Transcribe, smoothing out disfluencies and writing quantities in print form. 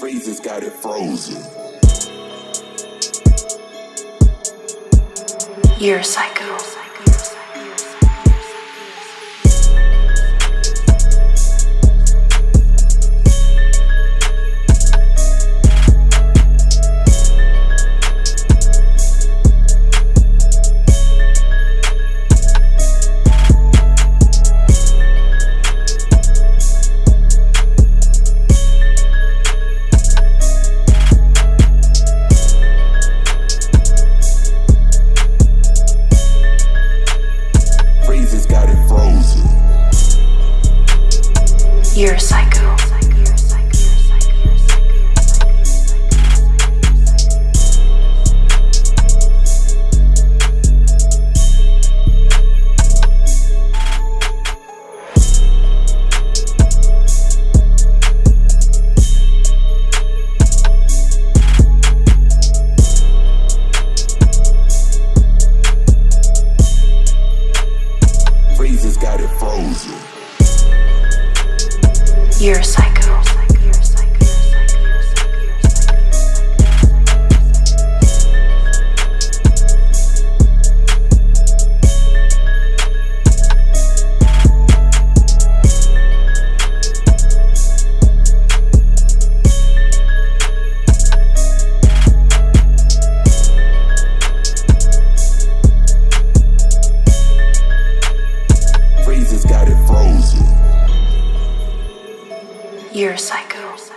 Freezer's got it frozen. You're a psycho. You're a psycho. Freezer's got it frozen. You're a psycho. Freezer's got it frozen. You're a psycho.